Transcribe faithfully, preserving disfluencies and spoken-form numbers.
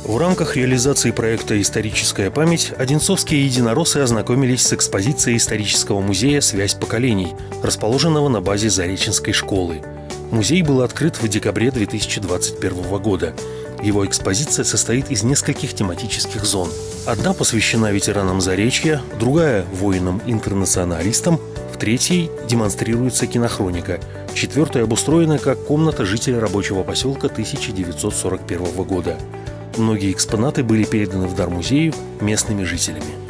В рамках реализации проекта «Историческая память» одинцовские единороссы ознакомились с экспозицией исторического музея «Связь поколений», расположенного на базе Зареченской школы. Музей был открыт в декабре две тысячи двадцать первого года. Его экспозиция состоит из нескольких тематических зон. Одна посвящена ветеранам Заречья, другая – воинам-интернационалистам, в третьей демонстрируется кинохроника, четвертая обустроена как комната жителя рабочего поселка тысяча девятьсот сорок первого года. Многие экспонаты были переданы в дар музею местными жителями.